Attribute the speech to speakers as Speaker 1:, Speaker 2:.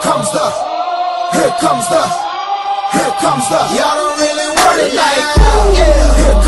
Speaker 1: Here comes the, y'all don't really want it like that. Yeah, here